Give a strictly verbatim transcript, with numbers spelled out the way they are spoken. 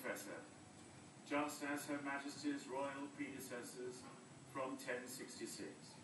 Confessor, just as Her Majesty's royal predecessors from ten sixty-six.